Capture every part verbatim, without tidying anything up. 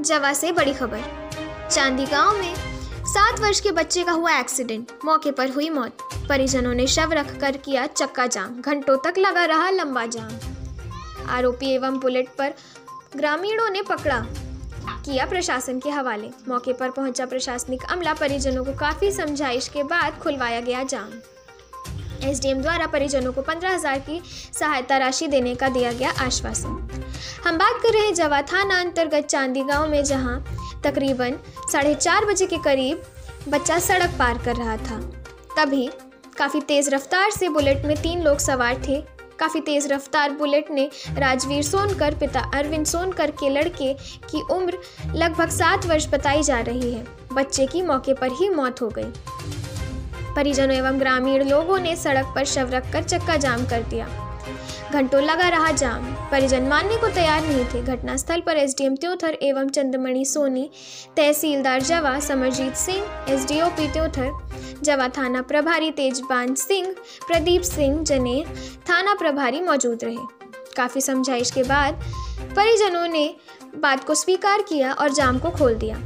जवा से बड़ी खबर। चांदी गांव में सात वर्ष के बच्चे का हुआ एक्सीडेंट, मौके पर हुई मौत। परिजनों ने शव रखकर किया चक्का जाम, घंटों तक लगा रहा लंबा जाम। आरोपी एवं बुलेट पर ग्रामीणों ने पकड़ा, किया प्रशासन के हवाले। मौके पर पहुंचा प्रशासनिक अमला, परिजनों को काफी समझाइश के बाद खुलवाया गया जाम। एसडीएम द्वारा परिजनों को पंद्रह हजार की सहायता राशि देने का दिया गया आश्वासन। हम बात कर रहे हैं जवा थाना अंतर्गत चांदी गांव में, जहां तकरीबन साढ़े चार बजे के करीब बच्चा सड़क पार कर रहा था। तभी काफ़ी तेज़ रफ्तार से बुलेट में तीन लोग सवार थे। काफ़ी तेज़ रफ्तार बुलेट ने राजवीर सोनकर पिता अरविंद सोनकर के लड़के की उम्र लगभग सात वर्ष बताई जा रही है। बच्चे की मौके पर ही मौत हो गई। परिजनों एवं ग्रामीण लोगों ने सड़क पर शव रखकर चक्का जाम कर दिया। घंटों लगा रहा जाम, परिजन मानने को तैयार नहीं थे। घटनास्थल पर एसडीएम त्योथर एवं चंद्रमणि सोनी, तहसीलदार जवा समरजीत सिंह, एसडीओपी त्योथर जवा थाना प्रभारी तेजबान सिंह, प्रदीप सिंह जने थाना प्रभारी मौजूद रहे। काफ़ी समझाइश के बाद परिजनों ने बात को स्वीकार किया और जाम को खोल दिया।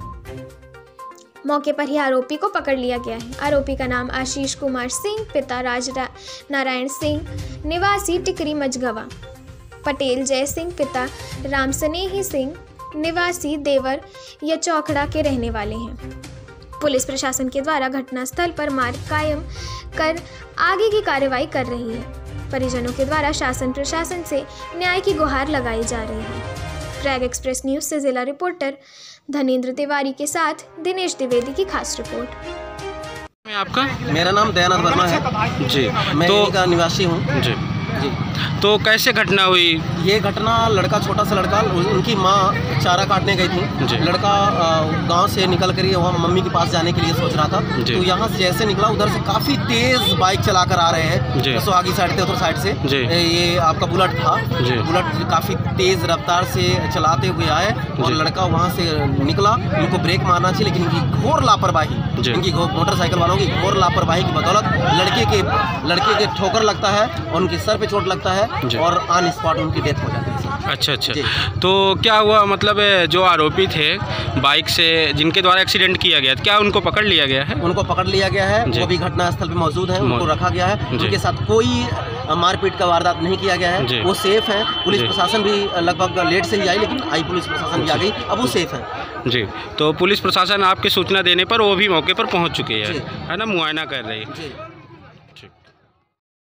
मौके पर ही आरोपी को पकड़ लिया गया है। आरोपी का नाम आशीष कुमार सिंह, पिता राज नारायण सिंह, निवासी टिकरी मझगवा। पटेल जय सिंह, पिता राम स्नेही सिंह, निवासी देवर या चौखड़ा के रहने वाले हैं। पुलिस प्रशासन के द्वारा घटनास्थल पर मार्ग कायम कर आगे की कार्रवाई कर रही है। परिजनों के द्वारा शासन प्रशासन से न्याय की गुहार लगाई जा रही है। प्रयाग एक्सप्रेस न्यूज से जिला रिपोर्टर धनेंद्र तिवारी के साथ दिनेश द्विवेदी की खास रिपोर्ट। मैं आपका मेरा नाम दयानंद वर्मा है जी, मैं तो का निवासी हूँ जी जी। तो कैसे घटना हुई? ये घटना, लड़का छोटा सा लड़का, उनकी माँ चारा काटने गई थी। लड़का गांव से निकल कर वहाँ मम्मी के पास जाने के लिए सोच रहा था। तो यहाँ से जैसे निकला, उधर से काफ़ी तेज़ बाइक चलाकर आ रहे हैं, तो आगे साइड थे उधर साइड से। ये आपका बुलेट था, बुलेट काफ़ी तेज़ रफ्तार से चलाते हुए आए और लड़का वहाँ से निकला। उनको ब्रेक मारना चाहिए, लेकिन इनकी घोर लापरवाही, इनकी मोटरसाइकिल वालों की घोर लापरवाही की बदौलत लड़के के लड़के के ठोकर लगता है और उनके सर पे चोट लगता है और ऑन स्पॉट उनकी डेथ हो जाती है। अच्छा अच्छा, तो क्या हुआ, मतलब जो आरोपी थे बाइक से जिनके द्वारा एक्सीडेंट किया गया, क्या उनको पकड़ लिया गया है? उनको पकड़ लिया गया है, वो भी घटनास्थल पे मौजूद है, उनको रखा गया है। उनके साथ कोई मारपीट का वारदात नहीं किया गया है, वो सेफ है। पुलिस प्रशासन भी लगभग लेट से ही आई, लेकिन आई पुलिस प्रशासन भी आ गई, अब वो सेफ है जी। तो पुलिस प्रशासन आपके सूचना देने पर वो भी मौके पर पहुंच चुके हैं, है ना, मुआयना कर रही है।